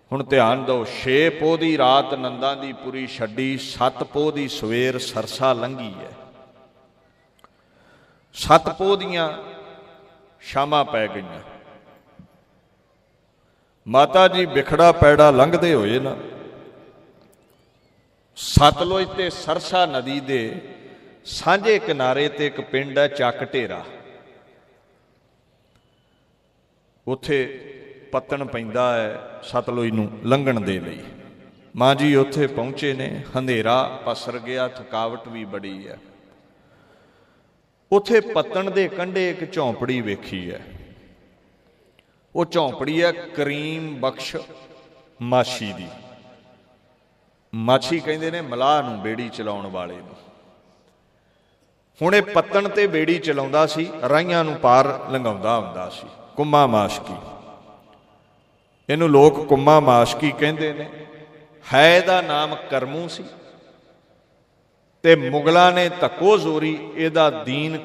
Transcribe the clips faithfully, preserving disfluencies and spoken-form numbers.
हुण ध्यान दो, छे पोह दी रात नंदा दी पुरी छड्डी, सत्त पोह दी सवेर सरसा लंघी है। सत्त पोह दियां शामां पै गईयां। माता जी बिखड़ा पैड़ा लंघदे होए ना सतलुज ते सरसा नदी दे सांझे किनारे ते एक पिंड है चक ढेरा, उत्थे पत्तन पैंदा है सतलुज नूं लंघण दे लई। मां जी उत्थे पहुंचे ने, हंधेरा पसर गया, थकावट भी बड़ी है। उत्थे पत्तन दे कंढे एक झौंपड़ी वेखी है। वो झौंपड़ी है करीम बख्श माछी दी। माछी कहंदे ने मलाह नूं बेड़ी चलाउण वाले नूं। हुण इह पत्तन ते बेड़ी चलाउंदा सी, राहियां नूं पार लंघाउंदा हुंदा सी। कुम्मा माशकी, इहनूं लोक कुम्मा माशकी कहंदे ने। है इहदा नाम करमू सी ते मुगलां ने धक्को जोरी इहदा दीन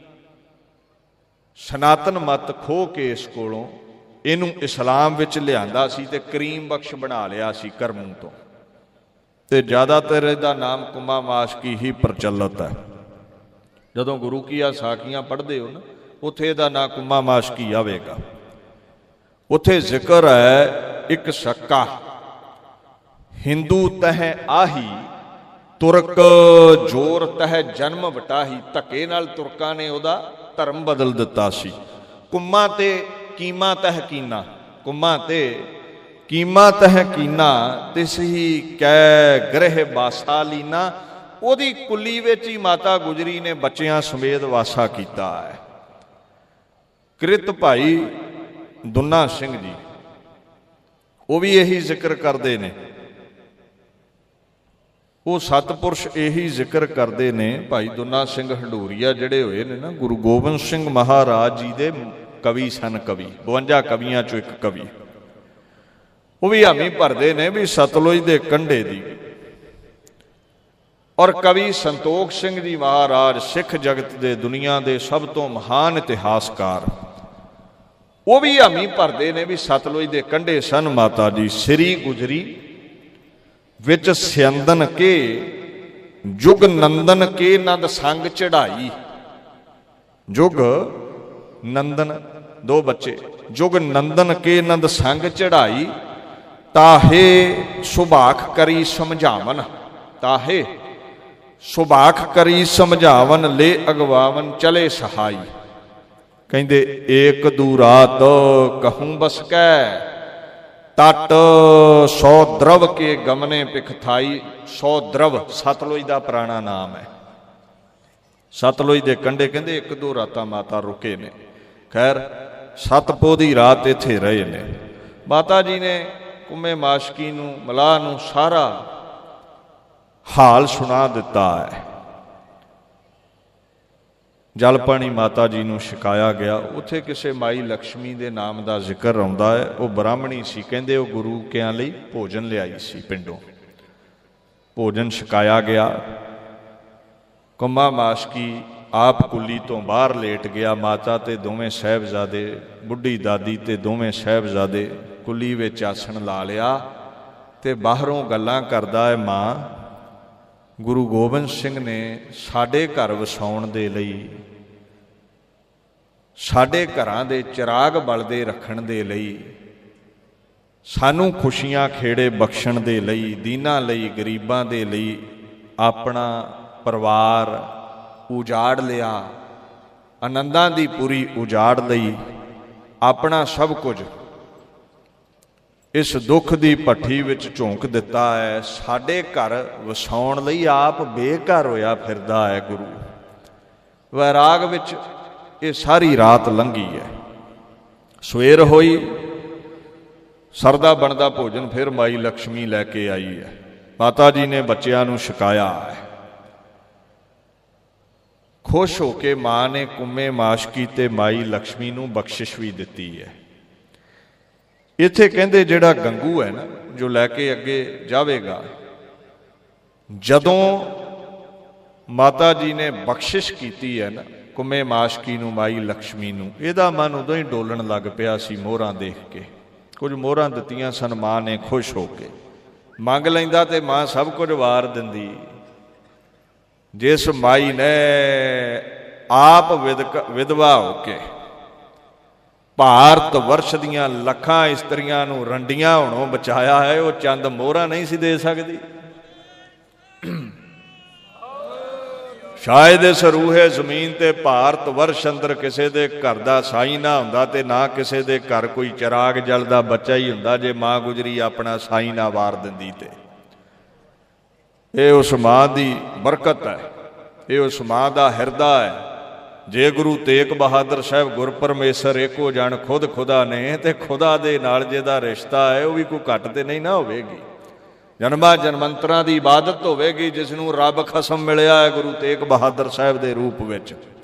सनातन मत खो के इस कोलों इहनूं इस्लाम विच लिआंदा सी ते करीम बख्श बना लिया सी करमू तो। ते ज़्यादातर इहदा नाम कुम्मा माशकी ही प्रचलित है। जदों गुरु कीਆਂ साखियां पढ़दे हो ना, उत्थे इहदा नाम कुम्मा माशकी आवेगा। उत्थे जिक्र है एक सक्का हिंदू तह आही, तुरक जोर तह जन्म वटाही। धक्के नाल तुरकां ने उहदा धर्म बदल दिता सी। कुम्मा ते कीमा तह कीना, कुम्मा ते कीमा तह कीना, तिस ही कै ग्रह बासा लीना। उहदी कुली विच ही माता गुजरी ने बच्चियां समेत वासा कीता है। कृत भाई दुन्ना सिंह जी वो भी यही जिक्र करते ने। वो सतपुरुष यही जिक्र करते ने। भाई दुन्ना सिंह हंडूरिया जिहड़े होए ने ना, गुरु गोबिंद सिंह महाराज जी दे कवि सन। कवि बवंजा कवियां चों एक कवि। वो भी हामी भरते ने भी सतलुज दे कंढे दी। और कवि संतोख सिंह जी महाराज सिख जगत दे दुनिया दे सब तो महान इतिहासकार, वो भी हामी भरते ने भी सतलुज दे कंढे सन माता जी। श्री गुजरी विच स्यंदन के जुग नंदन के नंद संग चढ़ाई। जुग नंदन दो बच्चे, जुग नंदन के नंद संग चढ़ाई। ताहे सुभाख करी समझावन, ताहे सुभाख करी समझावन, ले अगवावन चले सहाई। कहंदे एक दू रात कहूँ बस कै, तट सौ द्रव के गमने पिखथाई। सौ द्रव सतलुज का पुराना नाम है। सतलुज के कंढे कहंदे एक दो रातां माता रुके ने। खैर सत पोह दी रात इत्थे रहे ने। माता जी ने कुम्मे माशकी नूं मलाह नूं सारा हाल सुना दिता है। जल पानी माता जी नूं छकाया गया। उत्थे किसे माई लक्ष्मी दे नाम का जिक्र आउंदा है। वो ब्राह्मणी सी, कहंदे वो गुरु किਆਂ लई भोजन लियाई सी पिंडों। भोजन छकाया गया। कुम्मा माशकी आप कुली तो बाहर लेट गया। माता ते दोवें साहिबजादे, बुढ़ी दादी ते दोवें साहिबजादे कुली विच आसन ला लिया ते बाहरों गल्लां करदा है। मां गुरु गोबिंद सिंह ने साडे घर वसाउण दे लई, साडे घरां दे चिराग बलदे रखण दे लई, सानू खुशियां खेड़े बख्शण दे लई, दीनां लई, गरीबां दे लई अपना परिवार उजाड़ लिया। आनंदां दी पूरी उजाड़ लई अपना सब कुछ इस दुख की भट्ठी विच झोंक दिता है। साडे घर वसाउण लई आप बेघर होया फिरदा है गुरु। वैराग विच ये सारी रात लंघी है। सवेर होई, सरदा बनदा भोजन फिर माई लक्ष्मी लैके आई है। माता जी ने बच्चियां नूं छकाया है। खुश होके मां ने कुम्मे माशकी ते माई लक्ष्मी नूं बख्शिश भी दिती है। इत्थे कहंदे जिहड़ा गंगू है ना, जो लैके अगे जावेगा, जदों माता जी ने बख्शिश कीती है ना कुम्मे माशकी नूं, माई लक्ष्मी नूं, इहदा मन उदों ही डोलण लग पिया सी मोहरां देख के। ਕੁਝ ਮੋਹਰਾਂ ਦਿੱਤੀਆਂ ਸਨ। ਮਾਂ ਨੇ ਖੁਸ਼ ਹੋ ਕੇ ਮੰਗ ਲੈਂਦਾ ਤੇ ਮਾਂ ਸਭ ਕੁਝ ਵਾਰ ਦਿੰਦੀ। ਜਿਸ ਮਾਈ ਨੇ ਆਪ ਵਿਧਵਾ ਹੋ ਕੇ ਭਾਰਤ ਵਰਸ਼ ਦੀਆਂ ਲੱਖਾਂ ਇਸਤਰੀਆਂ ਨੂੰ ਰੰਡੀਆਂ ਹੋਣੋਂ ਬਚਾਇਆ ਹੈ, ਉਹ ਚੰਦ ਮੋਹਰਾਂ ਨਹੀਂ ਸੀ ਦੇ ਸਕਦੀ। ਸ਼ਾਇਦ ਇਸ ਰੂਹੇ ਜ਼ਮੀਨ ਤੇ ਭਾਰਤ ਵਰਸ਼ ਅੰਦਰ ਕਿਸੇ ਦੇ ਘਰ ਦਾ ਸਾਈ ਨਾ ਹੁੰਦਾ ਤੇ ਨਾ ਕਿਸੇ ਦੇ ਘਰ ਕੋਈ ਚਿਰਾਗ ਜਲਦਾ ਬੱਚਾ ਹੀ ਹੁੰਦਾ ਜੇ ਮਾਂ ਗੁਜਰੀ ਆਪਣਾ ਸਾਈ ਨਾ ਵਾਰ ਦਿੰਦੀ। ਤੇ ਇਹ ਉਸ ਮਾਂ ਦੀ ਬਰਕਤ ਹੈ, ਇਹ ਉਸ ਮਾਂ ਦਾ ਹਿਰਦਾ ਹੈ। ਜੇ ਗੁਰੂ ਤੇਗ ਬਹਾਦਰ ਸਾਹਿਬ ਗੁਰਪਰਮੇਸ਼ਰ ਏਕੋ ਜਣ ਖੁਦ ਖੁਦਾ ਨੇ, ਤੇ ਖੁਦਾ ਦੇ ਨਾਲ ਜਿਹਦਾ ਰਿਸ਼ਤਾ ਹੈ ਉਹ ਵੀ ਕੋਈ ਘੱਟ ਤੇ ਨਹੀਂ ਨਾ ਹੋਵੇਗੀ। ਜਨਮਾਂ ਜਨਮੰਤਰਾਂ ਦੀ ਇਬਾਦਤ ਹੋਵੇਗੀ ਜਿਸ ਨੂੰ ਰੱਬ ਖਸਮ ਮਿਲਿਆ ਹੈ ਗੁਰੂ ਤੇਗ ਬਹਾਦਰ ਸਾਹਿਬ ਦੇ ਰੂਪ ਵਿੱਚ।